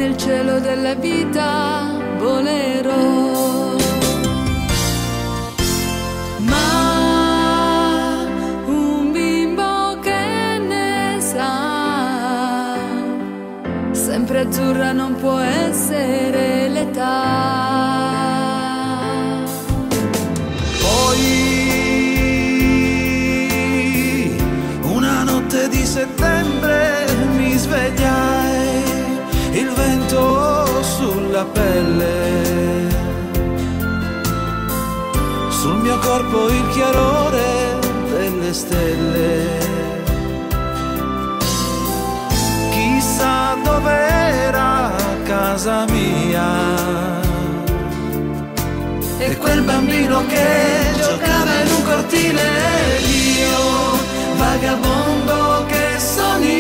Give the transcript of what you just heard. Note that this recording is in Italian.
nel cielo della vita volerò. Ma un bimbo che ne sa, sempre azzurra non può essere l'età. Poi una notte di settembre mi svegliai, il vento sulla pelle, sul mio corpo il chiarore delle stelle. Chissà dov'era casa mia, e quel bambino che giocava in un cortile, io vagabondo che sogni